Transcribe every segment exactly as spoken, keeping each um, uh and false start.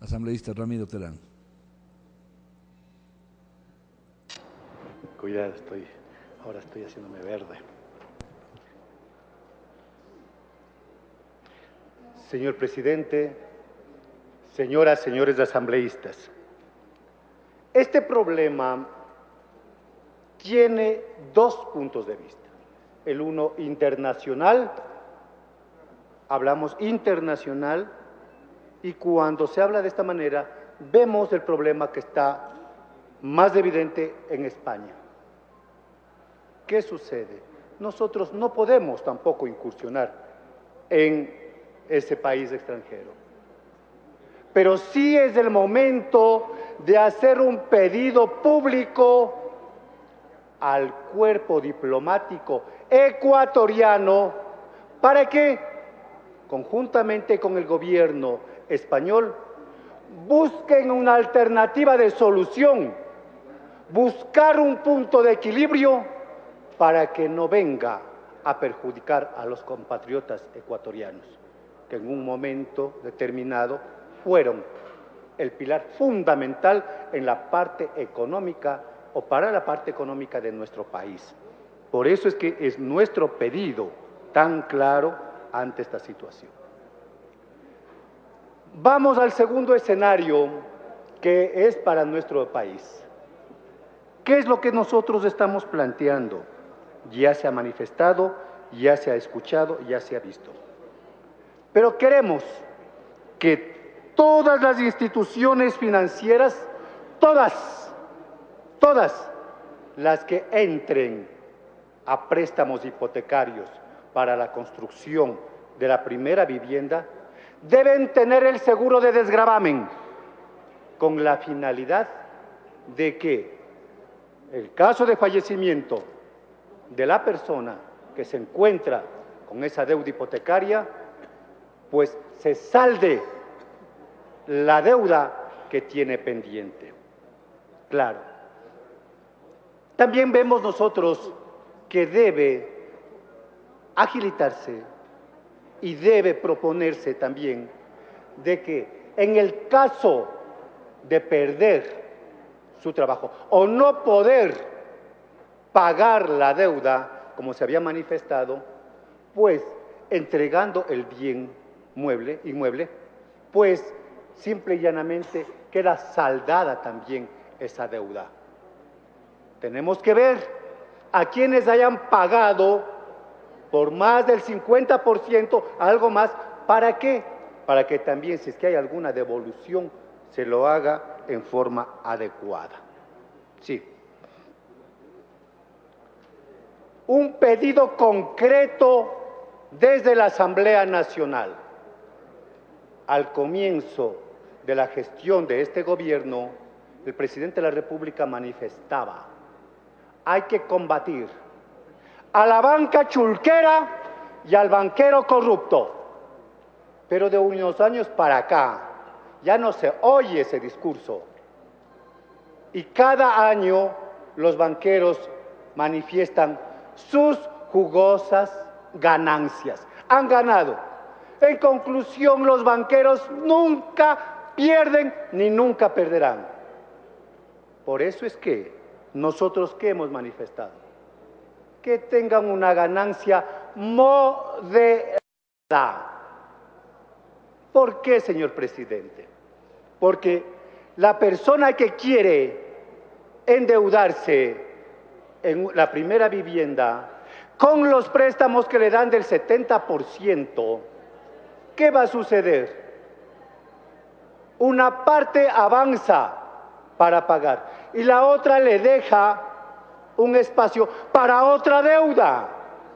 Asambleísta Ramiro Terán. Cuidado, estoy, ahora estoy haciéndome verde. Señor presidente, señoras, señores asambleístas, este problema tiene dos puntos de vista. El uno internacional, hablamos internacional, y cuando se habla de esta manera, vemos el problema que está más evidente en España. ¿Qué sucede? Nosotros no podemos tampoco incursionar en ese país extranjero. Pero sí es el momento de hacer un pedido público al cuerpo diplomático ecuatoriano para que, conjuntamente con el gobierno español, busquen una alternativa de solución, buscar un punto de equilibrio para que no venga a perjudicar a los compatriotas ecuatorianos, que en un momento determinado fueron el pilar fundamental en la parte económica o para la parte económica de nuestro país. Por eso es que es nuestro pedido tan claro ante esta situación. Vamos al segundo escenario, que es para nuestro país. ¿Qué es lo que nosotros estamos planteando? Ya se ha manifestado, ya se ha escuchado, ya se ha visto. Pero queremos que todas las instituciones financieras, todas, todas las que entren a préstamos hipotecarios para la construcción de la primera vivienda, deben tener el seguro de desgravamen, con la finalidad de que el caso de fallecimiento de la persona que se encuentra con esa deuda hipotecaria, pues se salde la deuda que tiene pendiente. Claro. También vemos nosotros que debe agilitarse y debe proponerse también de que en el caso de perder su trabajo o no poder pagar la deuda, como se había manifestado, pues entregando el bien mueble, inmueble, pues simple y llanamente queda saldada también esa deuda. Tenemos que ver a quienes hayan pagado por más del cincuenta por ciento, algo más, ¿para qué? Para que también, si es que hay alguna devolución, se lo haga en forma adecuada. Sí. Un pedido concreto desde la Asamblea Nacional. Al comienzo de la gestión de este gobierno, el presidente de la República manifestaba: hay que combatir a la banca chulquera y al banquero corrupto. Pero de unos años para acá ya no se oye ese discurso. Y cada año los banqueros manifiestan sus jugosas ganancias. Han ganado. En conclusión, los banqueros nunca pierden ni nunca perderán. Por eso es que nosotros, ¿qué hemos manifestado? Que tengan una ganancia moderada. ¿Por qué, señor presidente? Porque la persona que quiere endeudarse en la primera vivienda con los préstamos que le dan del setenta por ciento, ¿qué va a suceder? Una parte avanza para pagar y la otra le deja un espacio para otra deuda.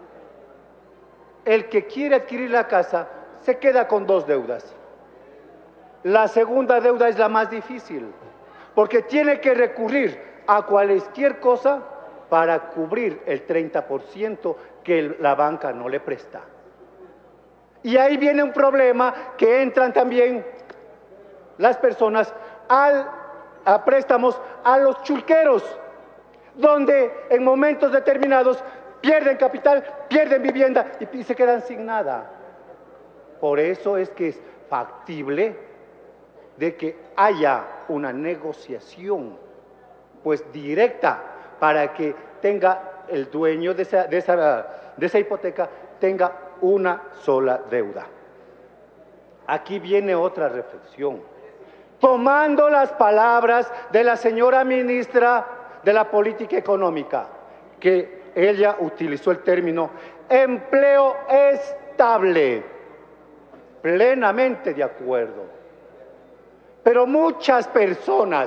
El que quiere adquirir la casa se queda con dos deudas. La segunda deuda es la más difícil, porque tiene que recurrir a cualquier cosa para cubrir el treinta por ciento que la banca no le presta. Y ahí viene un problema, que entran también las personas al, a préstamos a los chulqueros, donde en momentos determinados pierden capital, pierden vivienda y, y se quedan sin nada. Por eso es que es factible de que haya una negociación pues directa para que tenga el dueño de esa, de esa, de esa hipoteca tenga una sola deuda. Aquí viene otra reflexión. Tomando las palabras de la señora ministra de la Política Económica, que ella utilizó el término empleo estable, plenamente de acuerdo. Pero muchas personas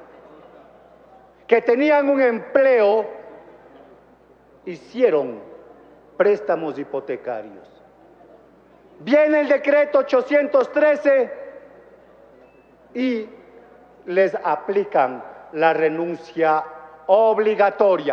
que tenían un empleo hicieron préstamos hipotecarios. Viene el decreto ochocientos trece y les aplican la renuncia obligatoria.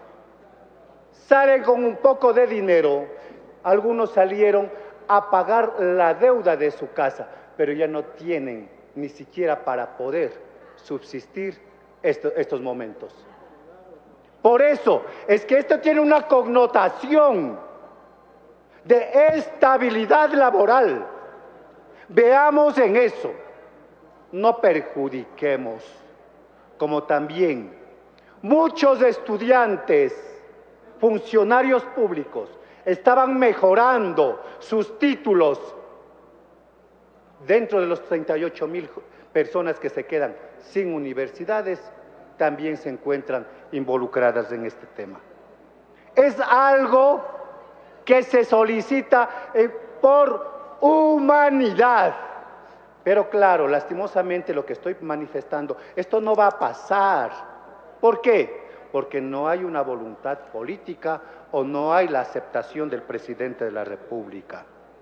Salen con un poco de dinero, algunos salieron a pagar la deuda de su casa, pero ya no tienen ni siquiera para poder subsistir esto, estos momentos. Por eso es que esto tiene una connotación de estabilidad laboral. Veamos en eso, no perjudiquemos, como también muchos estudiantes, funcionarios públicos, estaban mejorando sus títulos dentro de los treinta y ocho mil personas que se quedan sin universidades, también se encuentran involucradas en este tema. Es algo que se solicita eh, por humanidad. Pero claro, lastimosamente lo que estoy manifestando, esto no va a pasar. ¿Por qué? Porque no hay una voluntad política o no hay la aceptación del presidente de la República.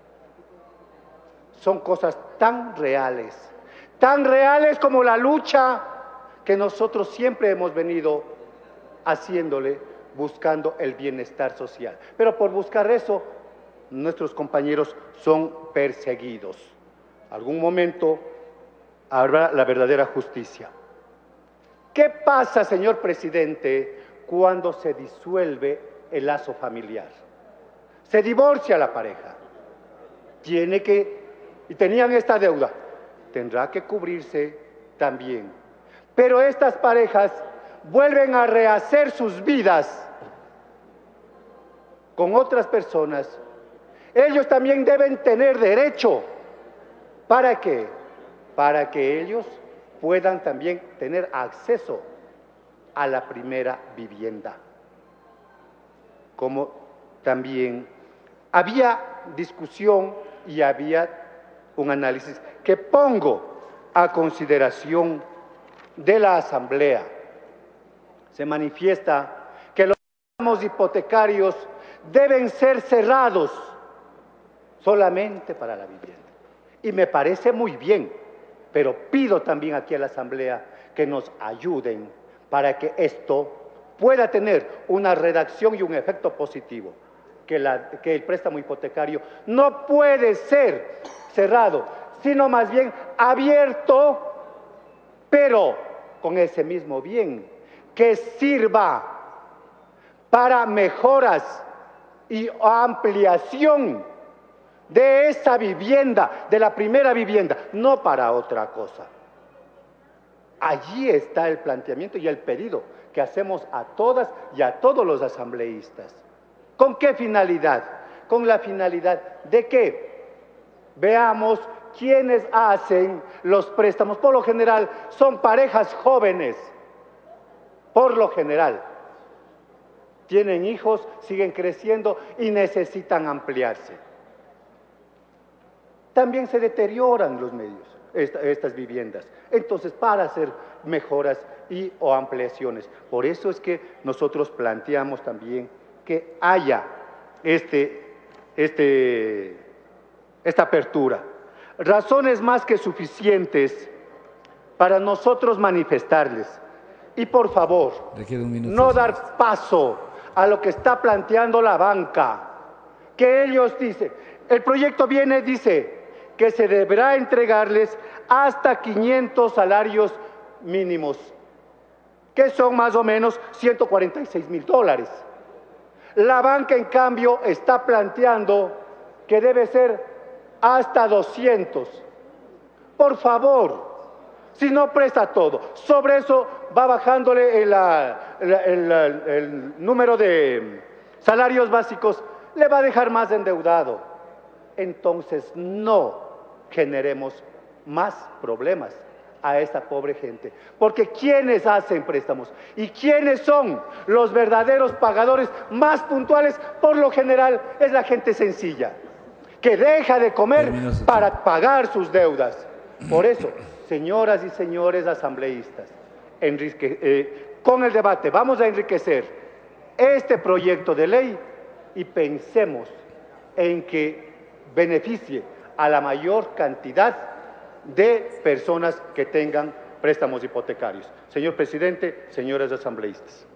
Son cosas tan reales, tan reales como la lucha que nosotros siempre hemos venido haciéndole, buscando el bienestar social. Pero por buscar eso, nuestros compañeros son perseguidos. Algún momento habrá la verdadera justicia. ¿Qué pasa, señor presidente, cuando se disuelve el lazo familiar? Se divorcia la pareja. Tiene que, y tenían esta deuda, tendrá que cubrirse también. Pero estas parejas vuelven a rehacer sus vidas con otras personas. Ellos también deben tener derecho. ¿Para qué? Para que ellos puedan también tener acceso a la primera vivienda. Como también había discusión y había un análisis que pongo a consideración de la Asamblea. Se manifiesta que los préstamos hipotecarios deben ser cerrados solamente para la vivienda. Y me parece muy bien, pero pido también aquí a la Asamblea que nos ayuden para que esto pueda tener una redacción y un efecto positivo, que, la, que el préstamo hipotecario no puede ser cerrado, sino más bien abierto, pero con ese mismo bien, que sirva para mejoras y ampliación de esa vivienda, de la primera vivienda, no para otra cosa. Allí está el planteamiento y el pedido que hacemos a todas y a todos los asambleístas. ¿Con qué finalidad? Con la finalidad de que veamos quiénes hacen los préstamos. Por lo general son parejas jóvenes, por lo general. Tienen hijos, siguen creciendo y necesitan ampliarse. También se deterioran los medios, esta, estas viviendas. Entonces, para hacer mejoras y o ampliaciones. Por eso es que nosotros planteamos también que haya este, este, esta apertura. Razones más que suficientes para nosotros manifestarles. Y por favor, no dar paso a lo que está planteando la banca, que ellos dicen, el proyecto viene, dice, que se deberá entregarles hasta quinientos salarios mínimos, que son más o menos ciento cuarenta y seis mil dólares. La banca, en cambio, está planteando que debe ser hasta doscientos. Por favor, Si no presta todo, sobre eso va bajándole el, el, el, el, el número de salarios básicos, le va a dejar más endeudado. Entonces no generemos más problemas a esta pobre gente. Porque ¿quiénes hacen préstamos? ¿Y quiénes son los verdaderos pagadores más puntuales? Por lo general es la gente sencilla, que deja de comer para pagar sus deudas. Por eso, señoras y señores asambleístas, enrique, eh, con el debate vamos a enriquecer este proyecto de ley y pensemos en que beneficie a la mayor cantidad de personas que tengan préstamos hipotecarios. Señor presidente, señores asambleístas.